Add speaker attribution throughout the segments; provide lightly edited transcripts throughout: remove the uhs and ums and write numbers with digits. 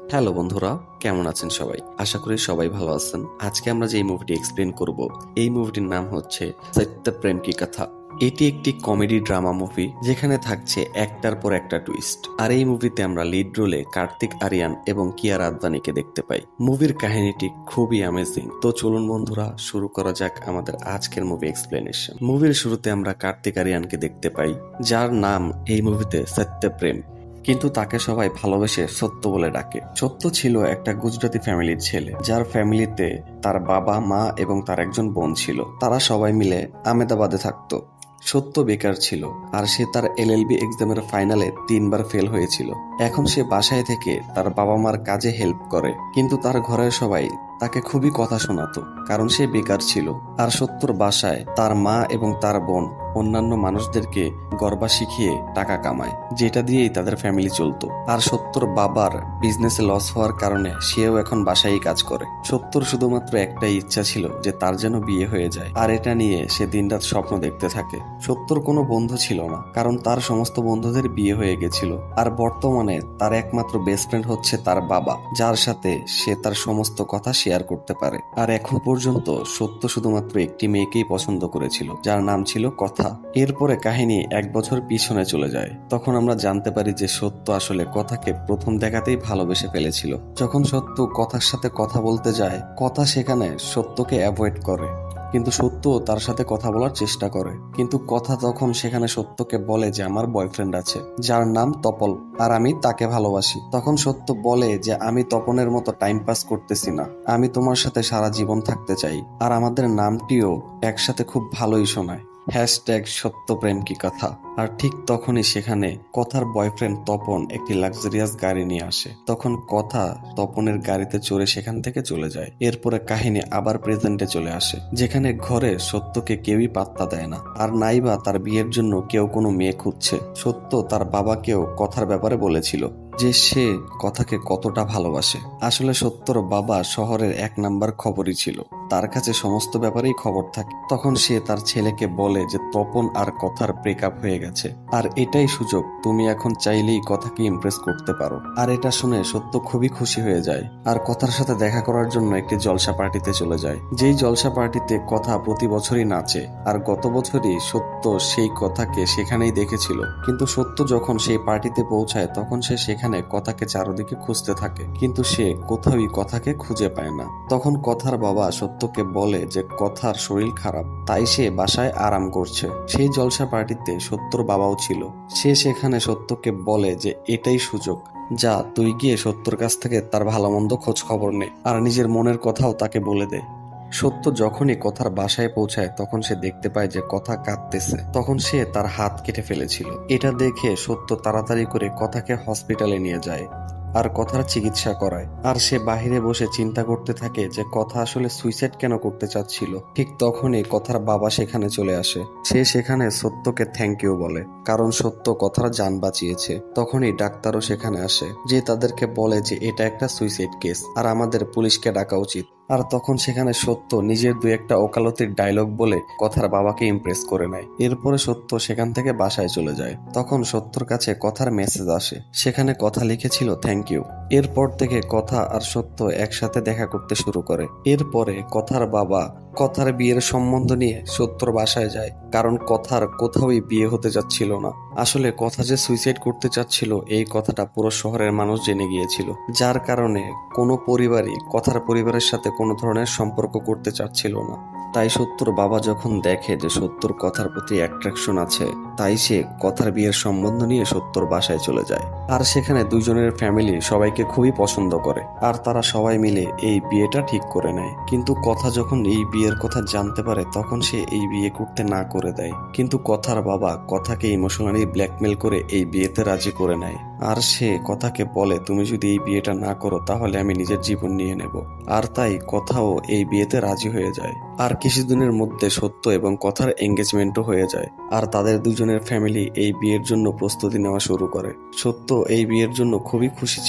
Speaker 1: Hello বন্ধুরা, কেমন আছেন সবাই? আশা করি সবাই ভালো আছেন। আজকে আমরা যে মুভিটি এক্সপ্লেন করব, এই মুভিটির নাম হচ্ছে সত্য প্রেম কি কথা। এটি একটি কমেডি ড্রামা মুভি যেখানে থাকছে একটার পর একটা টুইস্ট। আর এই মুভিতে আমরা লিড রোলে কার্তিক আরিয়ান এবং কিয়ারা আদভানিকে দেখতে পাই। মুভির কাহিনীটি খুবই অ্যামেজিং। তো চলুন বন্ধুরা, শুরু করা যাক আমাদের আজকের মুভি এক্সপ্লেনেশন। মুভির শুরুতে আমরা কার্তিক আরিয়ানকে দেখতে পাই, যার নাম এই মুভিতে সত্য প্রেম, কিন্তু তাকে সবাই ভালোবেসে সত্য বলে ডাকে। সত্য ছিল একটা গুজরাটি ফ্যামিলির ছেলে, যার ফ্যামিলিতে তার বাবা, মা এবং তার একজন বোন ছিল। তারা সবাই মিলে আহমেদাবাদে থাকতো। সত্য বেকার ছিল, আর সে তার এলএলবি এক্সামের ফাইনালে 3বার ফেল হয়েছিল। এখন সে বাসায় থেকে তার বাবা মার কাজে হেল্প করে, কিন্তু তার ঘরের সবাই তাকে খুবই কথা শোনাতো, কারণ সে বেকার ছিল। আর সত্যর বাসায় তার মা এবং তার বোন অন্যান্য মানুষদেরকে গরবা শিখিয়ে টাকা কামায়, যেটা দিয়েই তাদের ফ্যামিলি চলতো। আর সত্যর বাবার বিজনেসে লস হওয়ার কারণে সেও এখন বাসায় কাজ করে। সত্যর শুধুমাত্র একটাই ইচ্ছা ছিল যে তার যেন বিয়ে হয়ে যায়, আর এটা নিয়ে সে দিনরাত স্বপ্ন দেখতে থাকে। সত্যর কোনো বন্ধু ছিল না, কারণ তার সমস্ত বন্ধুদের বিয়ে হয়ে গেছিল। আর বর্তমানে তার একমাত্র বেস্ট ফ্রেন্ড হচ্ছে তার বাবা, যার সাথে সে তার সমস্ত কথা শেয়ার করতে পারে। আর এখন পর্যন্ত সত্য শুধুমাত্র একটি মেয়েকেই পছন্দ করেছিল, যার নাম ছিল কথা। এরপরে কাহিনী 1 বছর পিছনে চলে যায়। তখন আমরা জানতে পারি যে সত্য আসলে কথাকে প্রথম দেখাতেই ভালোবেসে ফেলেছিল। যখন সত্য কথার সাথে কথা বলতে যায়, কথা সেখানে সত্যকে অ্যাভয়েড করে, কিন্তু সত্য তার সাথে কথা বলার চেষ্টা করে। কিন্তু কথা তখন সেখানে সত্যকে বলে যে আমার বয়ফ্রেন্ড আছে, যার নাম তপল, আর আমি তাকে ভালোবাসি। তখন সত্য বলে যে আমি তপনের মতো টাইম পাস করতেছি না, আমি তোমার সাথে সারা জীবন থাকতে চাই। আর আমাদের নামটিও একসাথে খুব ভালোই শোনায়, সত্য প্রেম কি কথা। আর ঠিক তখনই সেখানে কথার বয়ফ্রেন্ড তপন একটি লাক্সারিয়াস গাড়ি নিয়ে আসে। তখন কথা তপনের গাড়িতে চড়ে সেখান থেকে চলে যায়। এরপরে কাহিনী আবার প্রেজেন্টে চলে আসে, যেখানে ঘরে সত্যকে কেউই পাত্তা দেয় না, আর নাইবা তার বিয়ের জন্য কেউ কোনো মেয়ে খুঁজছে। সত্য তার বাবাকেও কথার ব্যাপারে বলেছিল যে সে কথাকে কতটা ভালোবাসে। আসলে সত্যর বাবা শহরের 1 নাম্বার খবরই ছিল, তার কাছে সমস্ত ব্যাপারেই খবর থাকে। তখন সে তার ছেলেকে বলে যে তপন আর কথার ব্রেকআপ হয়ে গেছে, আর এটাই সুযোগ, তুমি এখন চাইলেই কথাকে ইমপ্রেস করতে পারো। আর এটা শুনে সত্য খুবই খুশি হয়ে যায়, আর কথার সাথে দেখা করার জন্য একটি জলসা পার্টিতে চলে যায়। যেই জলসা পার্টিতে কথা প্রতি বছরই নাচে, আর গত বছরই সত্য সেই কথাকে সেখানেই দেখেছিল। কিন্তু সত্য যখন সেই পার্টিতে পৌঁছায়, তখন সে সেখানে কথাকে চারদিকে খুঁজতে থাকে, কিন্তু সে কোথাওই কথাকে খুঁজে পায় না। তখন কথার বাবা সত্যকে বলে যে কথার শরীর খারাপ, তাই সে বাসায় আরাম করছে। সেই জলসা পার্টিতে সত্যর বাবাও ছিল। সে সেখানে সত্যকে বলে যে এটাই সুযোগ, যা তুই গিয়ে সত্যর কাছ থেকে তার ভালো মন্দ খোঁজ খবর নে, আর নিজের মনের কথাও তাকে বলে দে। সত্য যখনই কথার বাসায় পৌঁছায়, তখন সে দেখতে পায় যে কথা কাঁদতেছে। তখন সে তার হাত কেটে ফেলেছিল। এটা দেখে সত্য তাড়াতাড়ি করে কথাকে হসপিটালে নিয়ে যায়, আর কথার চিকিৎসা করায়। আর সে বাহিরে বসে চিন্তা করতে থাকে যে কথা আসলে সুইসাইড কেন করতে চাচ্ছিল। ঠিক তখনই কথার বাবা সেখানে চলে আসে। সে সেখানে সত্যকে থ্যাংক ইউ বলে, কারণ সত্য কথার জান বাঁচিয়েছে। তখনই ডাক্তারও সেখানে আসে, যে তাদেরকে বলে যে এটা একটা সুইসাইড কেস, আর আমাদের পুলিশকে ডাকা উচিত। আর তখন সেখানে সত্য নিজের 2-1টা ওকালতির ডায়লগ বলে কথার বাবাকে ইমপ্রেস করে নেয়। এরপরে সত্য সেখান থেকে বাসায় চলে যায়। তখন সত্যর কাছে কথার মেসেজ আসে, সেখানে কথা লিখেছিল থ্যাংক ইউ। এরপর থেকে কথা আর সত্য একসাথে দেখা করতে শুরু করে। এরপরে কথার বাবা কথার বিয়ের সম্বন্ধ নিয়ে সত্যর বাসায় যায়, কারণ কথার কোথাওই বিয়ে হতে যাচ্ছিল না। আসলে কথা যে সুইসাইড করতে চাচ্ছিল, এই কথাটা পুরো শহরের মানুষ জেনে গিয়েছিল, যার কারণে কোনো পরিবারই কথার পরিবারের সাথে কোনো ধরনের সম্পর্ক করতে চাচ্ছিল না। তাই সত্যর বাবা যখন দেখে যে সত্যর কথার প্রতি অ্যাট্রাকশন আছে, তাই সে কথার বিয়ের সম্বন্ধ নিয়ে সত্যর বাসায় চলে যায়। আর সেখানে দুজনের ফ্যামিলি সবাইকে খুবই পছন্দ করে, আর তারা সবাই মিলে এই বিয়েটা ঠিক করে নেয়। কিন্তু কথা যখন এই বিয়ের কথা জানতে পারে, তখন সে এই বিয়ে করতে না করে দেয়। কিন্তু কথার বাবা কথাকে ইমোশনালি ব্ল্যাকমেল করে এই বিয়েতে রাজি করে নেয়। আর সে কথাকে বলে তুমি যদি এই বিয়েটা না করো, তাহলে আমি নিজের জীবন নিয়ে নেব। আর তাই কথাও এই বিয়েতে রাজি হয়ে যায়। আর কিছুদিনের মধ্যে সত্য এবং কথার এঙ্গেজমেন্টও হয়ে যায়, আর তাদের দুজনের ফ্যামিলি এই বিয়ের জন্য প্রস্তুতি নেওয়া শুরু করে। সত্য এই বিয়ের জন্য খুবই খুশি ছিল,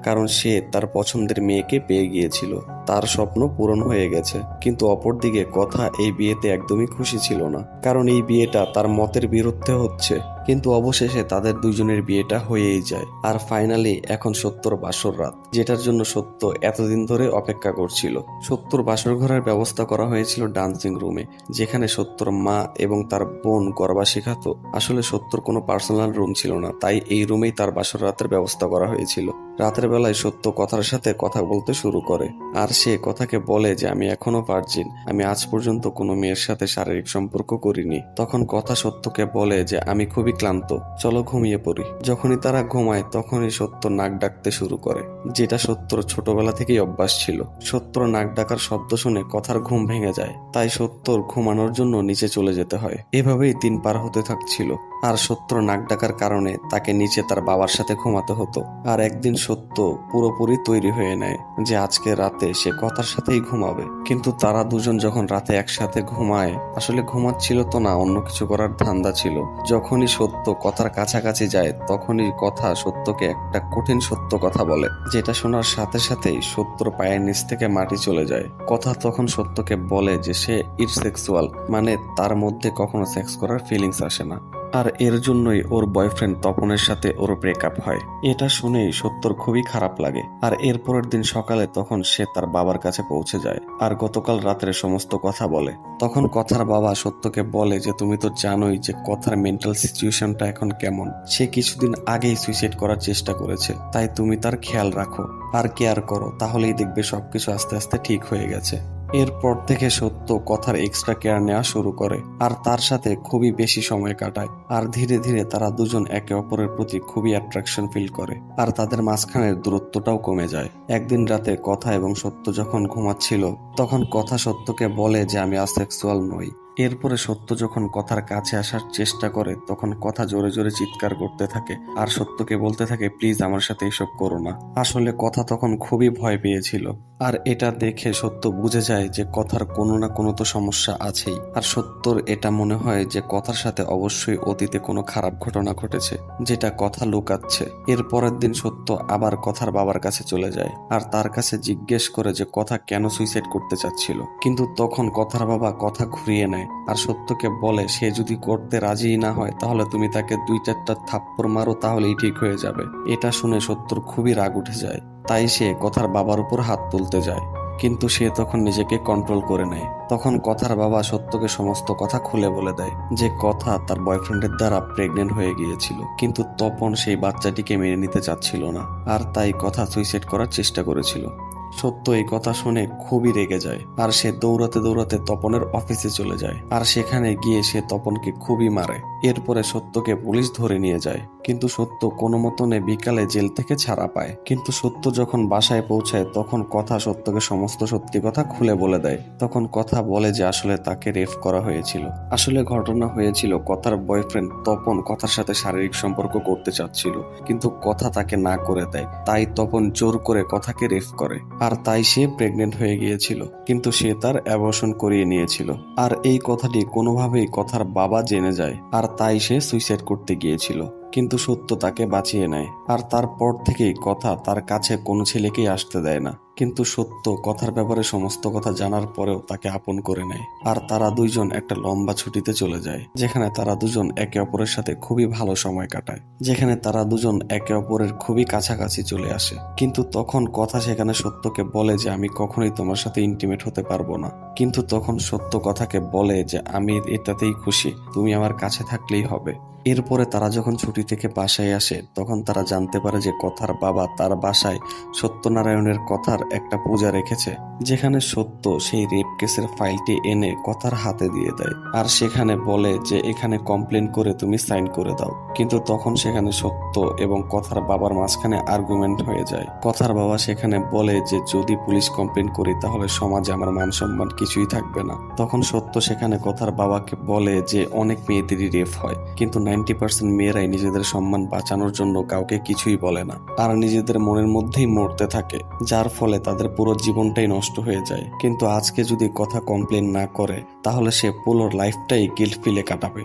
Speaker 1: কারণ সে তার পছন্দের মেয়েকে পেয়ে গিয়েছিল, তার স্বপ্ন পূরণ হয়ে গেছে। কিন্তু অপরদিকে কথা এই বিয়েতে একদমই খুশি ছিল না, কারণ এই বিয়েটা তার মতের বিরুদ্ধে হচ্ছে। কিন্তু অবশেষে তাদের দুজনের বিয়েটা হয়েই যায়। আর ফাইনালি এখন সত্যর বাসর রাত, যেটার জন্য সত্য এতদিন ধরে অপেক্ষা করছিল। সত্যর বাসর ঘরের ব্যবস্থা করা হয়েছিল ডান্সিং রুমে, যেখানে সত্যর মা এবং তার বোন গরবা শেখাতো। আসলে সত্যর কোনো পার্সোনাল রুম ছিল না, তাই এই রুমেই তার বাসর রাতের ব্যবস্থা করা হয়েছিল। রাতের বেলায় সত্য কথার সাথে কথা বলতে শুরু করে, আর সে কথাকে বলে যে আমি এখনো ভার্জিন, আমি আজ পর্যন্ত কোনো মেয়ের সাথে শারীরিক সম্পর্ক করিনি। তখন কথা সত্যকে বলে যে আমি খুবই ক্লান্ত, চলো ঘুমিয়ে পড়ি। যখনই তারা ঘুমায় তখনই সত্য নাক ডাকতে শুরু করে, যেটা সত্যর ছোটবেলা থেকেই অভ্যাস ছিল। সত্যর নাক ডাকার শব্দ শুনে কথার ঘুম ভেঙে যায়, তাই সত্যর ঘুমানোর জন্য নিচে চলে যেতে হয়। এভাবেই দিন পার হতে থাকছিল। আর সত্য নাক ডাকার কারণে তাকে নিচে তার বাবার সাথে ঘুমাতে হতো। আর একদিন সত্য পুরোপুরি তৈরি হয়ে নেয় যে আজকে রাতে সে কথার সাথেই ঘুমাবে। কিন্তু তারা দুজন যখন রাতে একসাথে ঘুমায়, আসলে ঘুমাচ্ছিল তো না, অন্য কিছু করার ধান্দা ছিল। যখনই সত্য কথার কাছাকাছি যায় তখনই কথা সত্যকে একটা কঠিন সত্য কথা বলে, যেটা শোনার সাথে সাথেই সত্যর পায়ের নিচ থেকে মাটি চলে যায়। কথা তখন সত্যকে বলে যে সে ইরসেক্সুয়াল, মানে তার মধ্যে কখনো সেক্স করার ফিলিংস আসে না। আর এর জন্যই ওর বয়ফ্রেন্ড তপনের সাথে ওর ব্রেকআপ হয়। এটা শুনেই সত্যর খুবই খারাপ লাগে। আর এরপরের দিন সকালে তখন সে তার বাবার কাছে পৌঁছে যায় আর গতকাল রাতের সমস্ত কথা বলে। তখন কথার বাবা সত্যকে বলে যে তুমি তো জানোই যে কথার মেন্টাল সিচুয়েশনটা এখন কেমন। সে কিছুদিন আগেই সুইসাইড করার চেষ্টা করেছে, তাই তুমি তার খেয়াল রাখো আর কেয়ার করো, তাহলেই দেখবে সবকিছু আস্তে আস্তে ঠিক হয়ে গেছে। এরপর থেকে সত্য কথার এক্সট্রা কেয়ার নেওয়া শুরু করে আর তার সাথে খুবই বেশি সময় কাটায়। আর ধীরে ধীরে তারা দুজন একে অপরের প্রতি খুবই অ্যাট্রাকশন ফিল করে আর তাদের মাঝখানের দূরত্বটাও কমে যায়। একদিন রাতে কথা এবং সত্য যখন ঘুমাচ্ছিল তখন কথা সত্যকে বলে যে আমি আসেক্সুয়াল নই। এরপরে সত্য যখন কথার কাছে আসার চেষ্টা করে তখন কথা জোরে জোরে চিৎকার করতে থাকে আর সত্যকে বলতে থাকে প্লিজ আমার সাথে এসব করো না। আসলে কথা তখন খুবই ভয় পেয়েছিল। আর এটা দেখে সত্য বুঝে যায় যে কথার কোনো না কোনো তো সমস্যা আছেই। আর সত্যর এটা মনে হয় যে কথার সাথে অবশ্যই অতীতে কোনো খারাপ ঘটনা ঘটেছে, যেটা কথা লুকাচ্ছে। এর পরের দিন সত্য আবার কথার বাবার কাছে চলে যায় আর তার কাছে জিজ্ঞেস করে যে কথা কেন সুইসাইড করতে চাচ্ছিল। কিন্তু তখন কথার বাবা কথা ঘুরিয়ে নেয় আর সত্যকে বলে সে যদি করতে রাজি না হয় তাহলে তুমি তাকে 2-4টা থাপ্পড় মারো, তাহলেই ঠিক হয়ে যাবে। এটা শুনে সত্যর খুবই রাগ উঠে যায়, তাই সে কথার বাবার উপর হাত তুলতে যায়। কিন্তু সে তখন নিজেকে কন্ট্রোল করে নেয়। তখন কথার বাবা সত্যকে সমস্ত কথা খুলে বলে দেয় যে কথা তার বয়ফ্রেন্ডের দ্বারা প্রেগনেন্ট হয়ে গিয়েছিল, কিন্তু তপন সেই বাচ্চাটিকে মেনে নিতে চাচ্ছিল না আর তাই কথা সুইসাইড করার চেষ্টা করেছিল। সত্য এই কথা শুনে খুবই রেগে যায় আর সে দৌড়াতে দৌড়াতে তপনের অফিসে চলে যায় আর সেখানে গিয়ে সে তপনকে খুবই মারে। এরপরে সত্যকে পুলিশ ধরে নিয়ে যায়, কিন্তু সত্য কোনো মতনে বিকালে জেল থেকে ছাড়া পায়। কিন্তু সত্য যখন বাসায় পৌঁছায় তখন কথা সত্যকে সমস্ত সত্যি কথা খুলে বলে দেয়। তখন কথা বলে যে আসলে তাকে রেপ করা হয়েছিল। আসলে ঘটনা হয়েছিল কথার বয়ফ্রেন্ড তপন কথার সাথে শারীরিক সম্পর্ক করতে চাচ্ছিল, কিন্তু কথা তাকে না করে দেয়, তাই তপন জোর করে কথাকে রেপ করে আর তাই সে প্রেগনেন্ট হয়ে গিয়েছিল। কিন্তু সে তার অ্যাবর্শন করিয়ে নিয়েছিল আর এই কথাটি কোনোভাবেই কথার বাবা জেনে যায় আর তাই সে সুইসাইড করতে গিয়েছিল। কিন্তু সত্য তাকে বাঁচিয়ে নেয় আর তারপর থেকেই কথা তার কাছে কোনো ছেলেকেই আসতে দেয় না। কিন্তু সত্য কথার ব্যাপারে সমস্ত কথা জানার পরেও তাকে আপন করে নেয় আর তারা দুইজন একটা লম্বা ছুটিতে চলে যায়, যেখানে তারা দুজন একে অপরের সাথে খুবই ভালো সময় কাটায়, যেখানে তারা দুজন একে অপরের খুবই কাছাকাছি চলে আসে। কিন্তু তখন কথা সেখানে সত্যকে বলে যে আমি কখনোই তোমার সাথে ইন্টিমেট হতে পারবো না। কিন্তু তখন সত্য কথাকে বলে যে আমি এটাতেই খুশি, তুমি আমার কাছে থাকলেই হবে। এরপরে তারা যখন ছুটি থেকে বাসায় আসে তখন তারা জানতে পারে যে কথার বাবা তার বাসায় সত্যনারায়ণের কথার একটা পূজা রেখেছে, যেখানে সত্য সেই রেপ কেসের ফাইলটি এনে কথার হাতে দিয়ে দেয় আর সেখানে বলে যে এখানে কমপ্লেন করে তুমি সাইন করে দাও। কিন্তু তখন সেখানে সত্য এবং কথার বাবার মাঝখানে আর্গুমেন্ট হয়ে যায়। কথার বাবা সেখানে বলে যে যদি পুলিশ কমপ্লেন করি তাহলে সমাজে আমার মান সম্মান কিছুই থাকবে না। তখন সত্য সেখানে কথার বাবাকে বলে যে অনেক মেয়েদেরই রেপ হয়, কিন্তু 90% মেয়েরাই নিজেদের সম্মান বাঁচানোর জন্য কাউকে কিছুই বলে না আর নিজেদের মনের মধ্যেই মরতে থাকে, যার ফলে তাদের পুরো জীবনটাই নষ্ট হয়ে যায়। কিন্তু আজকে যদি কথা কমপ্লেন না করে তাহলে সে পুরো লাইফটাই গিল্ট ফিলে কাটাবে।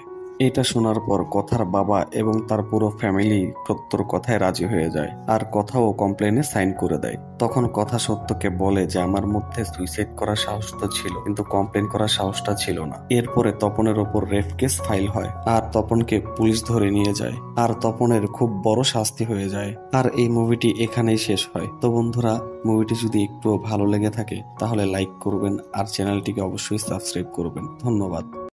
Speaker 1: এটা শোনার পর কথার বাবা এবং তার পুরো ফ্যামিলি সত্যর কথায় রাজি হয়ে যায় আর কথা ও কমপ্লেনে সাইন করে দেয়। তখন কথা সত্যকে বলে যে আমার মধ্যে সুইসাইড করার সাহস তো ছিল, কিন্তু কমপ্লেন করার সাহসটা ছিল না। এরপরে তপনের ওপর রেপ কেস ফাইল হয় আর তপনকে পুলিশ ধরে নিয়ে যায় আর তপনের খুব বড় শাস্তি হয়ে যায়। আর এই মুভিটি এখানেই শেষ হয়। তো বন্ধুরা, মুভিটি যদি একটু ভালো লেগে থাকে তাহলে লাইক করবেন আর চ্যানেলটিকে অবশ্যই সাবস্ক্রাইব করবেন। ধন্যবাদ।